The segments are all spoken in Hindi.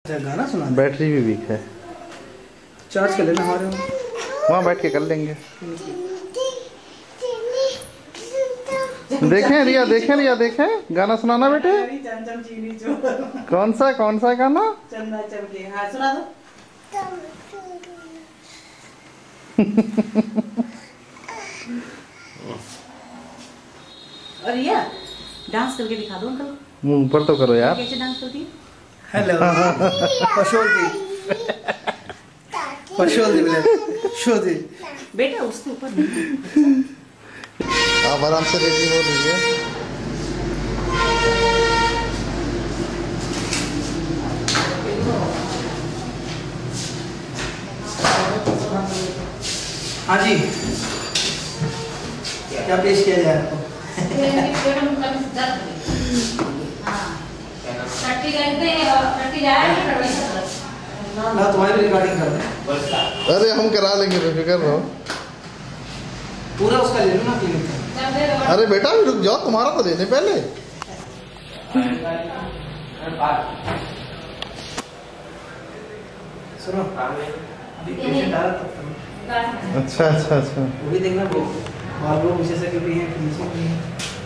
गाना सुना। बैटरी भी वीक है, चार्ज कर लेना हमारे वहाँ बैठ के कर लेंगे। देखें रिया, देखें रिया, देखें गाना सुनाना बेटे। कौन सा गाना? चंदा चमके, हाँ सुना दो। और रिया डांस करके दिखा दो अंकल। मुंह ऊपर तो करो यार। कैसे डांस करती है? हेलो पशोदी बेटा उसके ऊपर नहीं। आप आराम से रेडी हो लीजिए। हाँ जी, क्या पेश किया जाए आपको? ना तुम्हारी रिकॉर्डिंग कर दें। अरे हम करा लेंगे, बेफिक्र रहो। पूरा उसका ले लो ना क्लिनिक। अरे बेटा रुक जाओ, तुम्हारा तो लेने पहले। सुनो अभी पेशेंट आ रहा था। अच्छा वो भी देखना बहुत लोग विशेषज्ञ भी हैं, क्लिनिशियन भी हैं।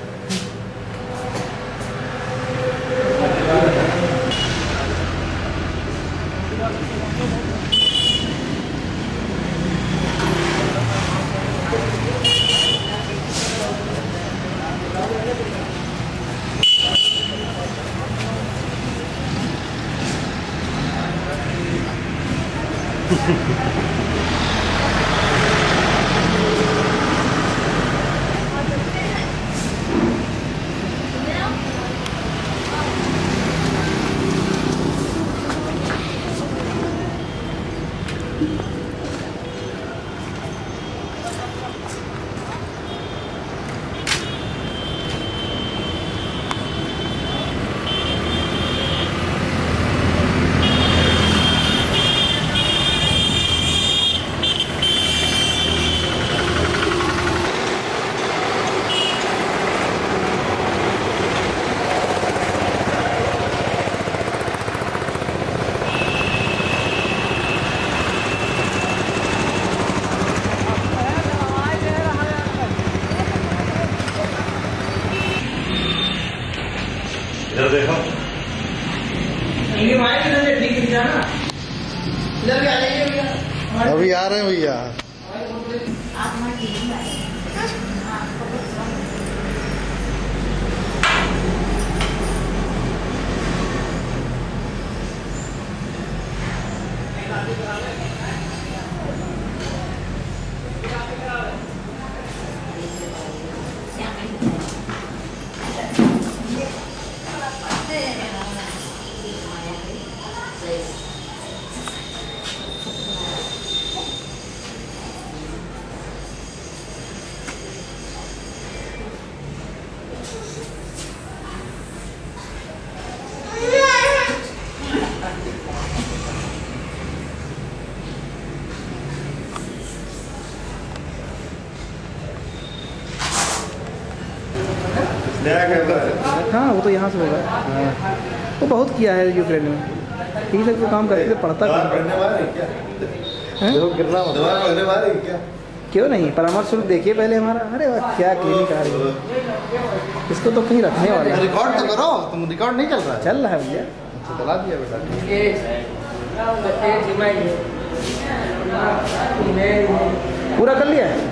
इधर देखो, अभी आ रहे हैं भैया। हाँ वो तो यहाँ से होगा। वो बहुत किया है यूक्रेन में, यही तक वो काम करते थे, पढ़ता क्या क्यों नहीं। परामर्श शुल्क देखिए पहले हमारा। अरे वाह क्या क्लिनिक आ रही है, इसको तो कहीं रखने वाले। रिकॉर्ड तो करो, तुम रिकॉर्ड नहीं चल रहा है? चल रहा है भैया, चला दिया बेटा। पूरा कर लिया है।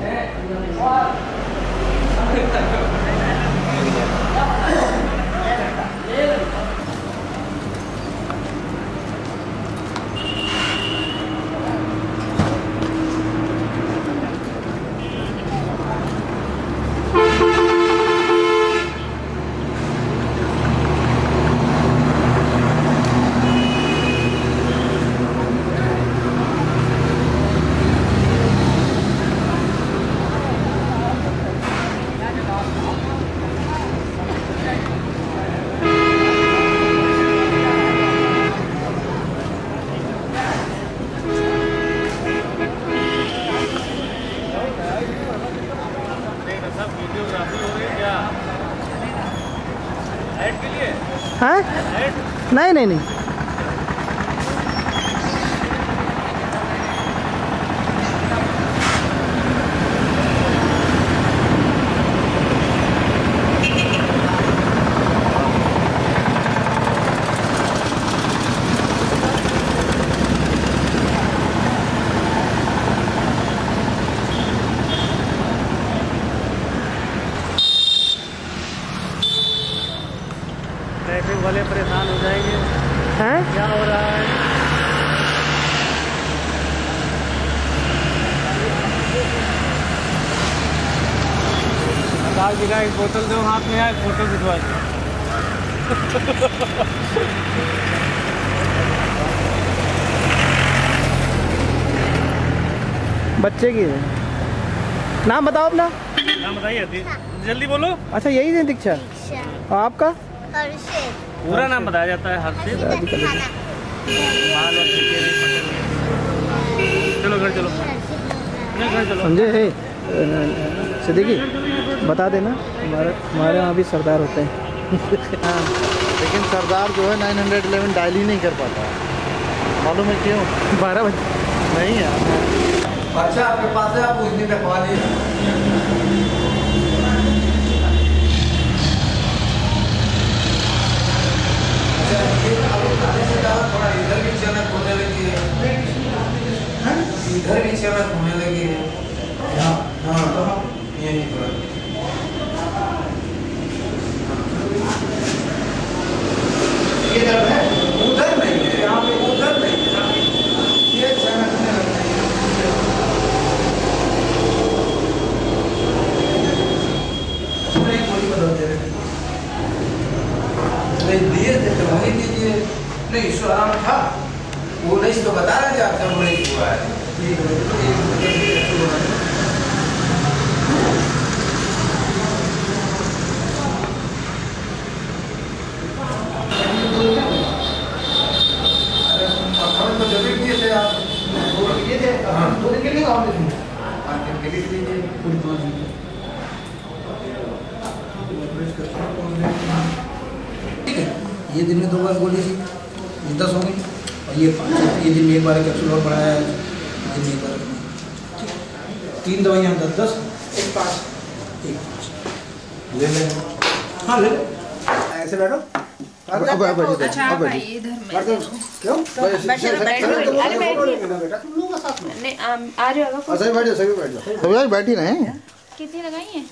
हाँ? नहीं नहीं नहीं रहा है। दाल जी का एक बोतल दो हाथ में, एक फोटो खिंचवा दो। बच्चे की है। नाम बताओ अपना। नाम बताइए, जल्दी बोलो। अच्छा यही है दीक्षा। और आपका पूरा नाम बताया जाता है हर्षित। चलो घर चलो, घर चलो। समझे है सिद्दीकी, बता देना हमारे यहाँ भी सरदार होते हैं। हाँ, लेकिन सरदार जो है 911 डायल ही नहीं कर पाता, मालूम है क्यों? 12 बजे नहीं यार। अच्छा आपके पास है, आप उस दिन रखवा लीजिए। थोड़ा इधर भी चमक होने लगी है, इधर भी चमक होने लगी है। हाँ यही पर इधर है, उधर नहीं है, यहाँ पे उधर नहीं है, ये चमकने लगी है। गोली बदल दे रहे दिए थे तो वही दीजिए। नहीं इसको आराम था, वो नहीं तो बता रहे थे आपका वो नहीं हुआ है। तो जरूरी दिए थे आप, दिए थे। हाँ 2 दिन के लिए, 5 दिन के लिए दीजिए, पूरी 5 दिन। ये दिन में 2 बार गोली थी, 10 हो गई। और ये 5, ये दिन में 1 बार कैप्सूल और बढ़ाया है, दिन में 1 बार। 3 दवाइयाँ 10-10, 1 5, 1 5 ले लें। हाँ ले लें, ऐसे बैठो। अच्छा आप आइए इधर में। क्यों? नहीं आ जाएगा। सभी बैठ जाओ, सभी बैठ जाओ, सभी बैठ ही रहे हैं। कितनी लगाई है?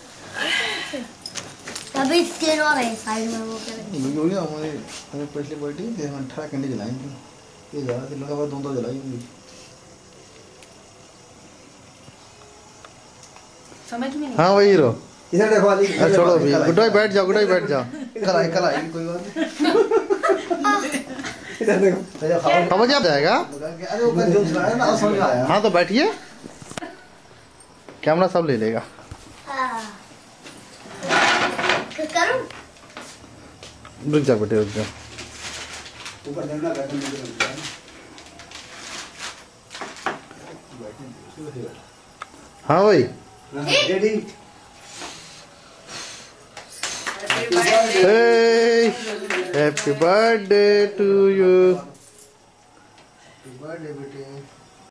अभी स्टेन और है साइड में वो क्या गोली हमें पिछले बैठी थी, हम 18 घंटे जलाएंगे। ये ज़्यादा दिन लगा, 2 जलाएंगे। समझ में नहीं। हाँ वही रो, इधर देखो वाली। छोड़ो अभी, गुड्डा बैठ जाओ, गुड्डा बैठ जाओ। कल आई कोई बात नहीं। इधर देखो, समझ आ जाएगा। अरे वो कंजूस रहा है ना, समझ आया। हाँ तो बैठिए, कैमरा सब ले लेगा। करूं? रुक जा बेटे, रुक जा। ऊपर देखना, गर्दन में लगता है। हाँ भाई, ready. Hey, happy birthday to you. Birthday बेटे।